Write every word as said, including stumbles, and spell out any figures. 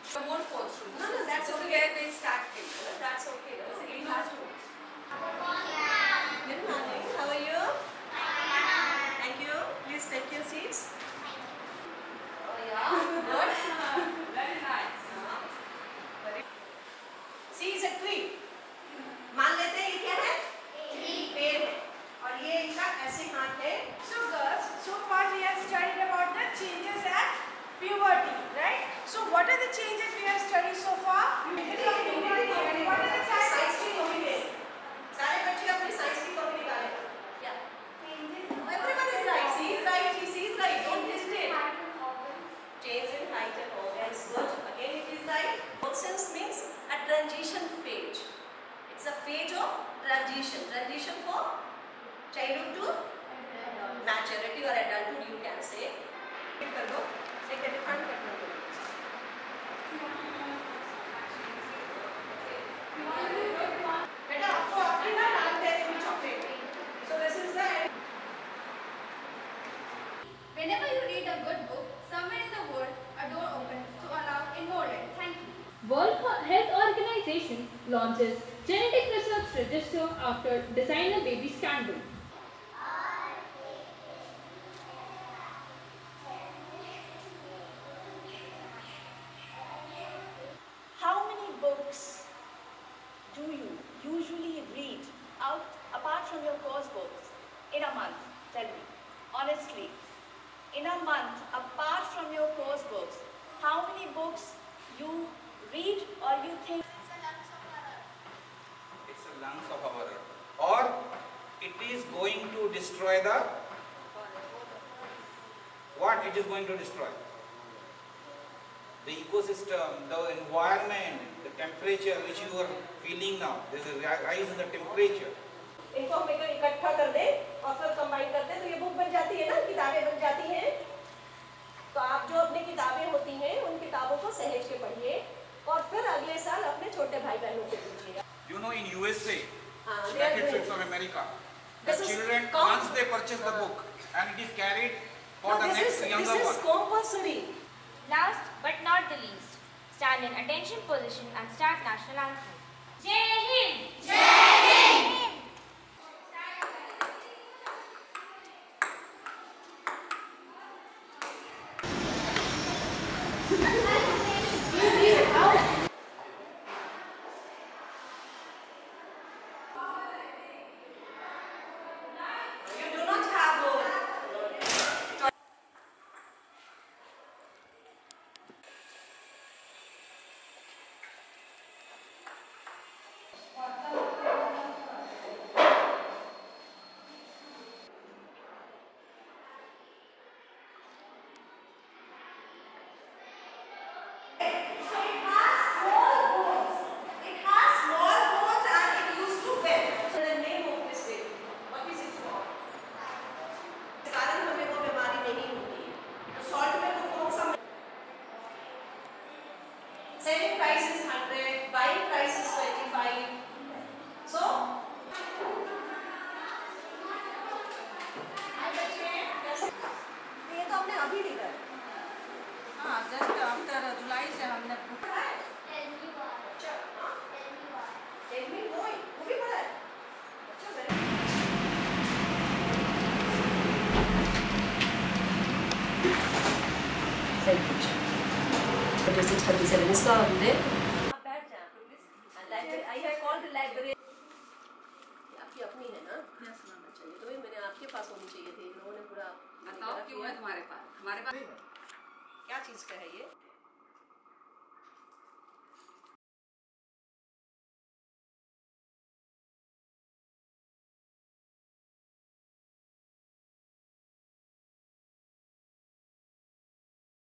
The whole fourth should. No, no, that's okay. okay. They start it. That's okay. Basically, has to. Good morning. How are you? Thank you. Please take your seats. Oh yeah. Good. Very nice. Very. C is a tree. मान लेते हैं ये क्या है? पेड़ है. और ये इनका ऐसे हाथ है. So girls, so far we have studied about the changes at puberty, right? So what are the changes we have studied so far? Puberty. What are the science की कॉपी है. सारे बच्चे अपनी साइंस की कॉपी निकालें. Yeah. Everyone is right. C is right. C is right. Don't hesitate. Change in height and organs. Good. Again, it is right. Nonsense means a transition phase. It's a phase of transition. Transition for childhood to maturity or adulthood, you can say. कर दो. Second define करना दो. बेटा आपको अपनी ना नाम दे देंगे chocolate. So this is the end. Whenever you read a good book, somewhere in the world, a door opens to allow enrollment. Thank you. World Health Organization launches genetic research register after designer baby scandal. How many books do you usually read out apart from your course books in a month? Tell me, honestly, in a month apart from your course books, how many books you read or you think? It's a lungs of our earth, or it is going to destroy the what? It is going to destroy the ecosystem, the environment, the temperature which you are feeling now. There is a rise in the temperature. इनको हम एक इकट्ठा कर दे और फिर combine करते हैं तो ये बुक बन जाती है ना, किताबें बन जाती हैं. तो आप जो अपनी किताबें होती हैं उन किताबों को सहेज के पढ़िए और फिर अगले साल अपने छोटे भाई बहनों को दीजिएगा. You know, in U S A, हाँ, United States of America, the children once they purchase the book and it is carried for the next younger one. This is compulsory. Last but not the least, stand in attention position and start national anthem. Jai Hind! Jai Hind! You do not have a selling price is one hundred, buying price is twenty-five. So, ये तो हमने अभी लिखा है. हाँ, just after July से हमने. अच्छा, हाँ. Tell me more. वो भी पढ़ा है. अच्छा, very. Thank you. six thirty-seven इसका हमने आप बैठ जाएं please. Library I have called the library. आपकी अपनी है ना? Yes, ma'am. अच्छा, ये तो मेरे आपके पास होनी चाहिए थी. इन लोगों ने पूरा बताओ क्यों है तुम्हारे पास? हमारे पास क्या चीज़ का है ये?